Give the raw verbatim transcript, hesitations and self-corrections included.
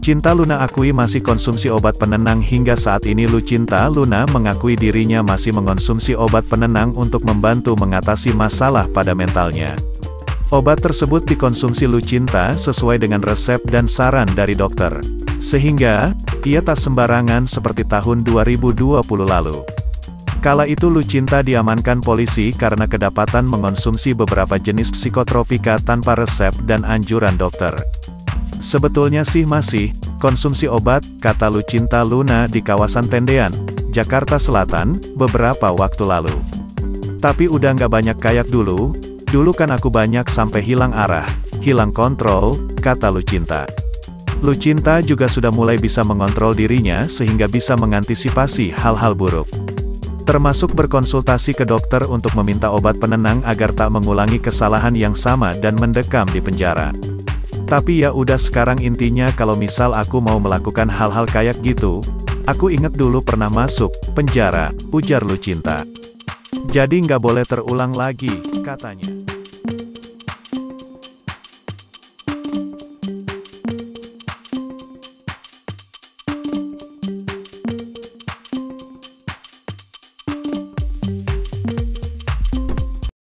Lucinta Luna akui masih konsumsi obat penenang hingga saat ini. Lucinta Luna mengakui dirinya masih mengonsumsi obat penenang untuk membantu mengatasi masalah pada mentalnya. Obat tersebut dikonsumsi Lucinta sesuai dengan resep dan saran dari dokter. Sehingga, ia tak sembarangan seperti tahun dua ribu dua puluh lalu. Kala itu Lucinta diamankan polisi karena kedapatan mengonsumsi beberapa jenis psikotropika tanpa resep dan anjuran dokter. Sebetulnya sih masih konsumsi obat, kata Lucinta Luna di kawasan Tendean, Jakarta Selatan, beberapa waktu lalu. Tapi udah nggak banyak kayak dulu, dulu kan aku banyak sampai hilang arah, hilang kontrol, kata Lucinta. Lucinta juga sudah mulai bisa mengontrol dirinya sehingga bisa mengantisipasi hal-hal buruk. Termasuk berkonsultasi ke dokter untuk meminta obat penenang agar tak mengulangi kesalahan yang sama dan mendekam di penjara. Tapi ya udah, sekarang intinya kalau misal aku mau melakukan hal-hal kayak gitu, aku inget dulu pernah masuk penjara, ujar Lucinta. Jadi nggak boleh terulang lagi, katanya.